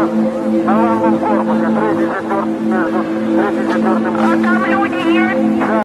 на главном корпусе, третий, четвертый, между третьим и четвертым. А там люди есть?